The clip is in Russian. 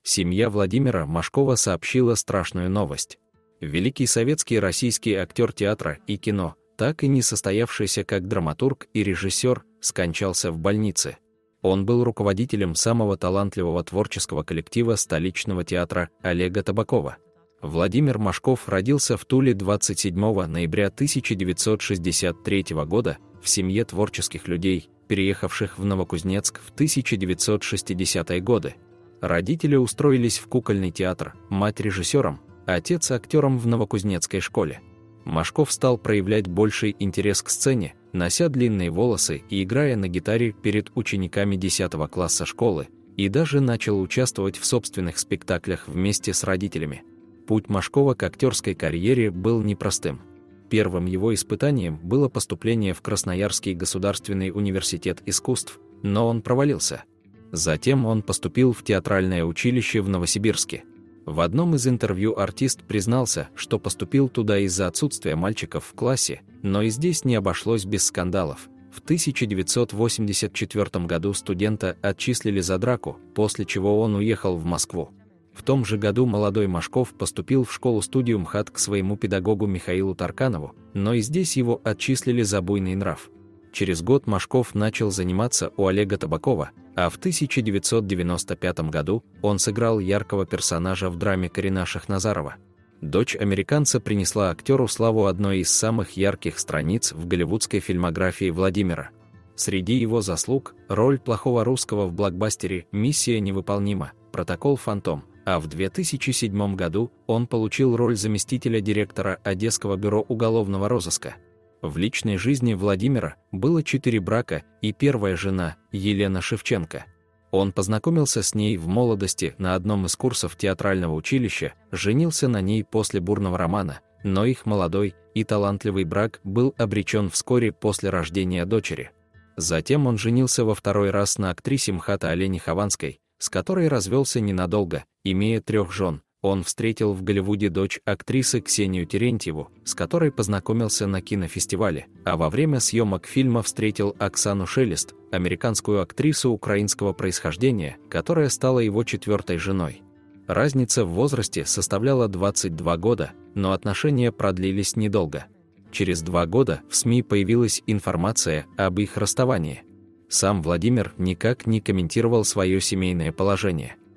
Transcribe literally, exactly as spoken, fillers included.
семья Владимира Машкова сообщила страшную новость. Великий советский и российский актер театра и кино, так и не состоявшийся как драматург и режиссер, скончался в больнице. Он был руководителем самого талантливого творческого коллектива столичного театра Олега Табакова. Владимир Машков родился в Туле двадцать седьмого ноября тысяча девятьсот шестьдесят третьего года в семье творческих людей, переехавших в Новокузнецк в тысяча девятьсот шестидесятые годы. Родители устроились в кукольный театр, мать режиссером, отец актером в новокузнецкой школе. Машков стал проявлять больший интерес к сцене, нося длинные волосы и играя на гитаре перед учениками десятого класса школы, и даже начал участвовать в собственных спектаклях вместе с родителями. Путь Машкова к актерской карьере был непростым. Первым его испытанием было поступление в Красноярский государственный университет искусств, но он провалился. Затем он поступил в театральное училище в Новосибирске. В одном из интервью артист признался, что поступил туда из-за отсутствия мальчиков в классе, но и здесь не обошлось без скандалов. В тысяча девятьсот восемьдесят четвёртом году студента отчислили за драку, после чего он уехал в Москву. В том же году молодой Машков поступил в школу-студию МХАТ к своему педагогу Михаилу Тарканову, но и здесь его отчислили за буйный нрав. Через год Машков начал заниматься у Олега Табакова, а в тысяча девятьсот девяносто пятом году он сыграл яркого персонажа в драме Карина Шахназарова. Дочь американца принесла актеру славу одной из самых ярких страниц в голливудской фильмографии Владимира. Среди его заслуг – роль плохого русского в блокбастере «Миссия невыполнима. Протокол Фантом», а в две тысячи седьмом году он получил роль заместителя директора Одесского бюро уголовного розыска. В личной жизни Владимира было четыре брака и первая жена, Елена Шевченко. Он познакомился с ней в молодости на одном из курсов театрального училища, женился на ней после бурного романа, но их молодой и талантливый брак был обречен вскоре после рождения дочери. Затем он женился во второй раз на актрисе МХАТа Олене Хованской, с которой развелся ненадолго, имея трех жен. Он встретил в Голливуде дочь актрисы Ксению Терентьеву, с которой познакомился на кинофестивале, а во время съемок фильма встретил Оксану Шелест, американскую актрису украинского происхождения, которая стала его четвертой женой. Разница в возрасте составляла двадцать два года, но отношения продлились недолго. Через два года в СМИ появилась информация об их расставании. Сам Владимир никак не комментировал свое семейное положение.